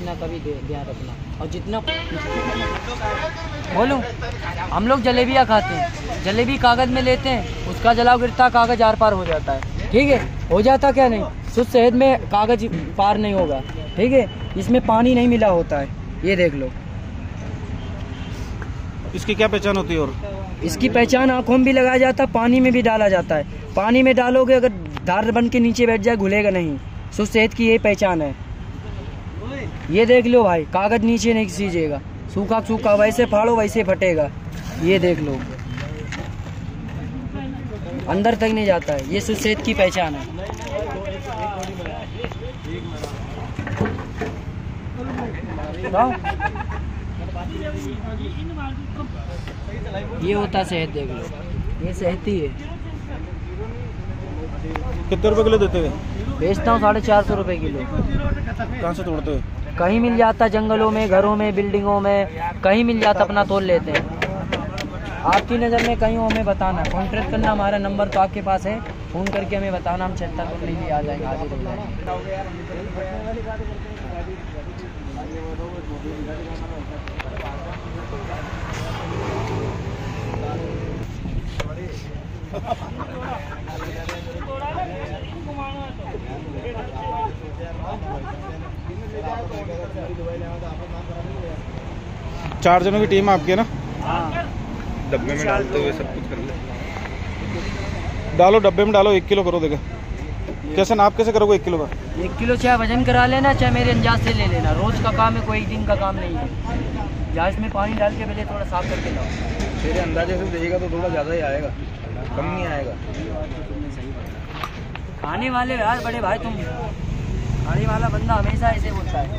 इतना कभी ध्यान रखना। और जितना बोलूँ, हम लोग जलेबियाँ खाते हैं, जलेबी कागज़ में लेते हैं, उसका जलाव गिरता कागज़ आर पार हो जाता है, ठीक है, हो जाता क्या नहीं, शुद्ध शहद में कागज़ पार नहीं होगा, ठीक है, इसमें पानी नहीं मिला होता है, ये देख लो। इसकी क्या पहचान होती है? और इसकी पहचान आँखों में भी लगाया जाता है, पानी में भी डाला जाता है। पानी में डालोगे अगर धार बन के नीचे बैठ जाए घुलेगा नहीं। शुद्ध शहद की यही पहचान है। ये देख लो भाई, कागज़ नीचे नहीं सीजेगा, सूखा सूखा वैसे फाड़ो वैसे फटेगा। ये देख लो, अंदर तक नहीं जाता है। ये शुद्ध शहद की पहचान है। ये होता शहद, देख लो, ये शहद ही है। कितने रुपए किलो देते हैं? बेचता हूँ 450 रुपये किलो। कहाँ से तोड़ते हैं? कहीं मिल जाता, जंगलों में, घरों में, बिल्डिंगों में, कहीं मिल जाता, अपना तोड़ लेते हैं। आपकी नज़र में कहीं हो हमें बताना, कॉन्ट्रैक्ट करना, हमारा नंबर तो आपके पास है, फ़ोन करके हमें बताना, हम चलता तो नहीं भी आ जाएंगे, हाजिर हो जाएंगे। चार जनों की टीम आपकी है ना? हाँ, डब्बे में डालते हुए सब कुछ कर ले। डालो डब्बे में डालो, 1 किलो करो। देखा कैसे नाप कैसे करोगे 1 किलो का? 1 किलो चाहे वजन करा लेना, चाहे मेरे अंदाज से ले लेना। रोज़ का काम है, कोई एक दिन का काम नहीं है। या इसमें पानी डाल के पहले थोड़ा साफ करके लाओ। तेरे अंदाजे से देगा तो थोड़ा ज़्यादा ही आएगा, कम नहीं आएगा। खाने वाले यार बड़े भाई, तुम खाने वाला बंदा हमेशा ऐसे बोलता है।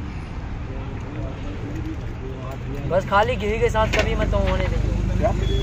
बस खाली घी के साथ कभी मत होने देंगे।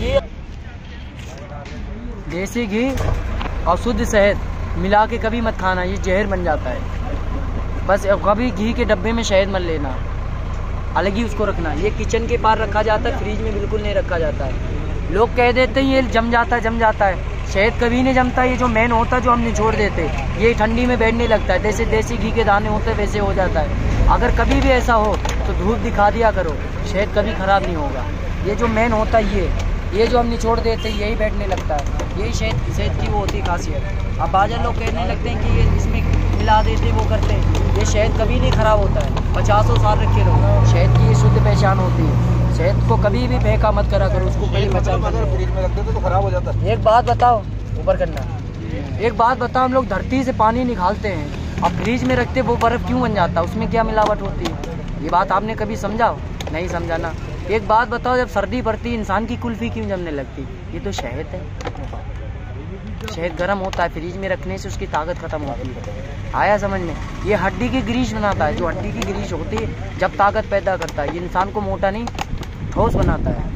देसी घी और शुद्ध शहद मिला के कभी मत खाना, ये जहर बन जाता है। बस कभी घी के डब्बे में शहद मत लेना, अलग ही उसको रखना। ये किचन के पार रखा जाता है, फ्रिज में बिल्कुल नहीं रखा जाता है। लोग कह देते हैं ये जम जाता है, जम जाता है। शहद कभी नहीं जमता। ये जो मेन होता है, जो हम निचोड़ देते, ये ठंडी में बैठने लगता है। जैसे देसी घी के दाने होते हैं वैसे हो जाता है। अगर कभी भी ऐसा हो तो धूप दिखा दिया करो, शहद कभी ख़राब नहीं होगा। ये जो मेन होता है ये जो हम निचोड़ देते हैं यही बैठने लगता है। यही शहद की वो होती खासियत। अब बाज़ार लोग कहने लगते हैं कि ये इसमें मिला देते, वो करते हैं। ये शहद कभी नहीं ख़राब होता है। 50 साल रखे रहो, शहद की ये शुद्ध पहचान होती है। शहद को कभी भी फेंका मत करा करो, उसको पहले बचा। फ्रिज में रख देते तो खराब हो जाता है। एक बात बताओ, ऊपर करना, एक बात बताओ, हम लोग धरती से पानी निकालते हैं और फ्रिज में रखते, वो बर्फ़ क्यों बन जाता है? उसमें क्या मिलावट होती है? ये बात आपने कभी समझा? नहीं समझा ना। एक बात बताओ, जब सर्दी पड़ती है इंसान की कुल्फ़ी क्यों जमने लगती? ये तो शहद है। शहद गर्म होता है, फ्रिज में रखने से उसकी ताकत ख़त्म होती है। आया समझ में? ये हड्डी की ग्रीस बनाता है। जो हड्डी की ग्रीस होती है जब ताकत पैदा करता है, ये इंसान को मोटा नहीं ठोस बनाता है।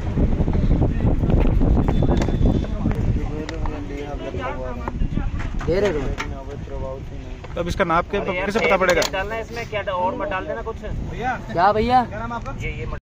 दे रहे हो। अब इसका नाप के कैसे पता पड़ेगा? डालना है इसमें क्या और मत डाल देना कुछ। क्या भैया? ये